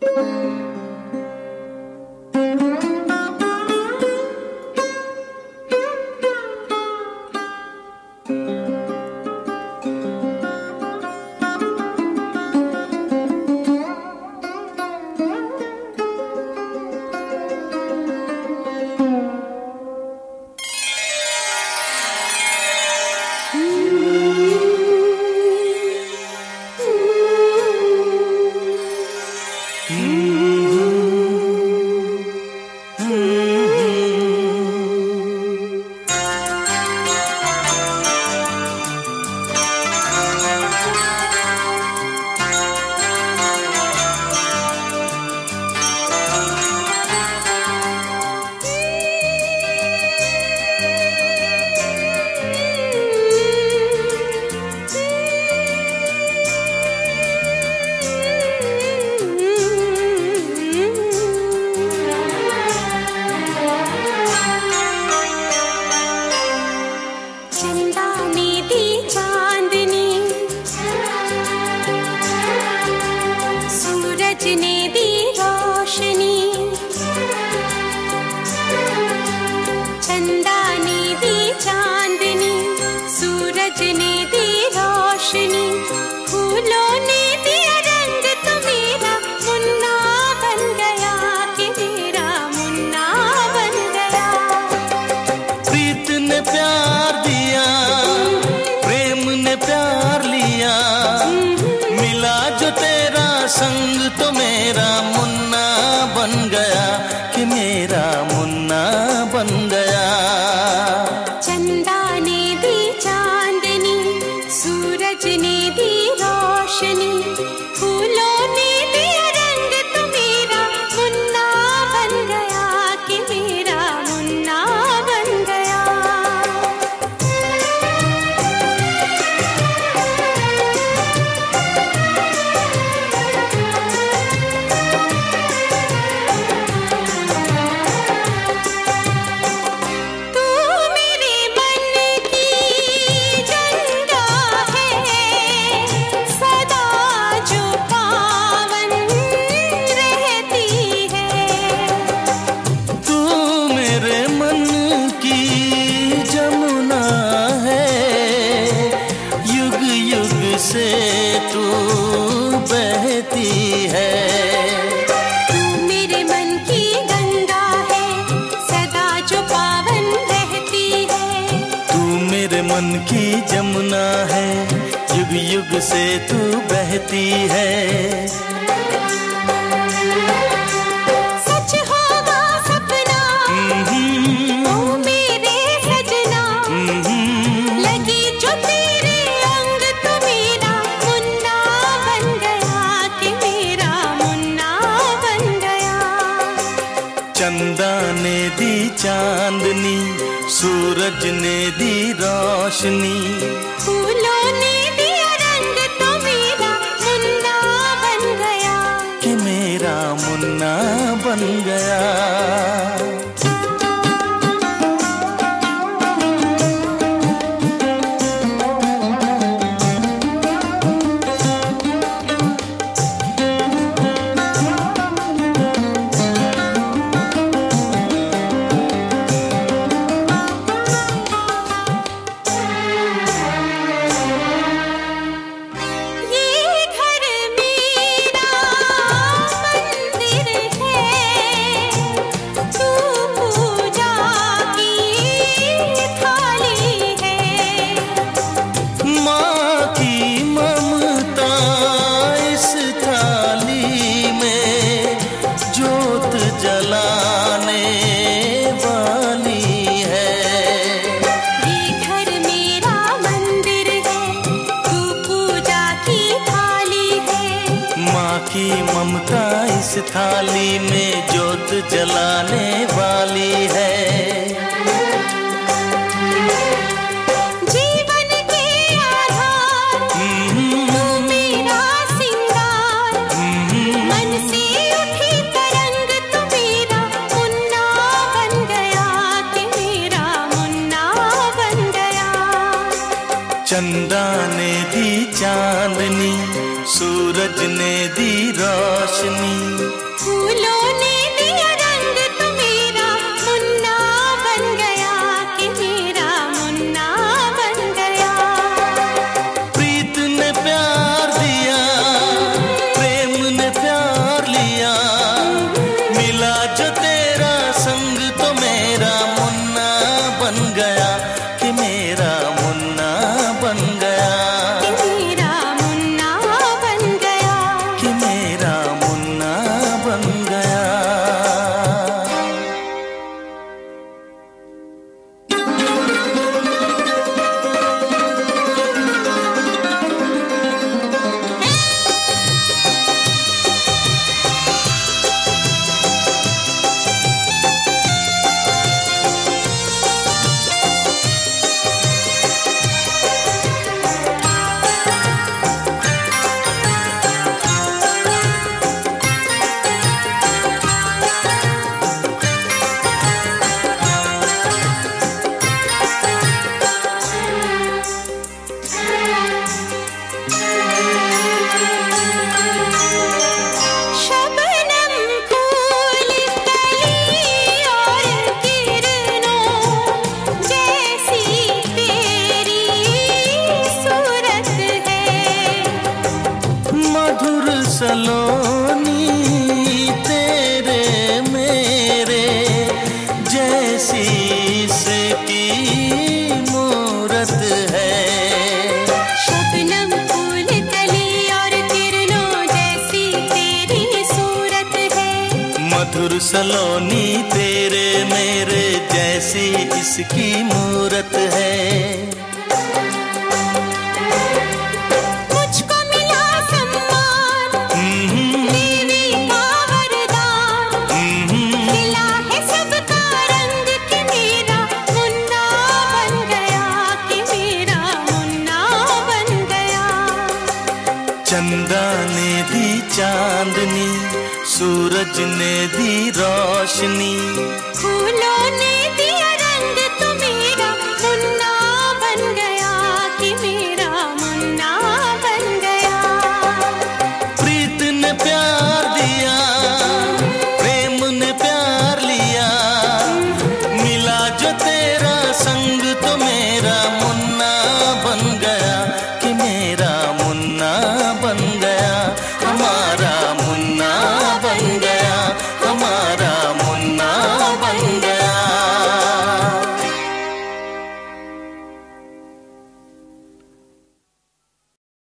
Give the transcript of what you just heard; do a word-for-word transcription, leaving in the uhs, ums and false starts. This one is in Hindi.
संग तो मेरा मुन्ना बन गया कि मेरा मुन्ना बन गया। चंदा ने दी चांदनी, सूरज ने दी रोशनी, फूलों ने दिया रंग तो मेरा मुन्ना बन गया कि मेरा मुन्ना बन गया। से तू बहती है, तू मेरे मन की गंगा है, सदा जो पावन रहती है। तू मेरे मन की जमुना है, युग युग से तू बहती है। सच होगा सपना ओ मेरे सजना, लगी जो तेरे अंग तो मेरा मुन्ना बन गया कि मेरा मुन्ना बन गया। चंदा ने दी चांदनी, सूरज ने दी रोशनी, फूलों ने दिया रंग तो मेरा मुन्ना बन गया कि मेरा मुन्ना बन गया। जलाने वाली है ये घर मेरा मंदिर है, तू पूजा की थाली है। माँ की ममता इस थाली में ज्योत जलाने वाली है। जीवन के आधार तू मेरा सिंगार, मन से उठी तरंग तो मेरा मुन्ना बन गया कि मेरा मुन्ना बन गया। चंदा ने दी चांदनी, सूरज ने दी रोशनी, मधुर सलोनी तेरे मेरे जैसी इसकी मूरत है। मुझको मिला सम्मान देवी का वरदान, खिला है सबका रंग कि मेरा मुन्ना बन गया, कि मेरा मुन्ना बन गया। चंदा ने दी चांदनी, सूरज ने दी रोशनी, फूलों ने दिया रंग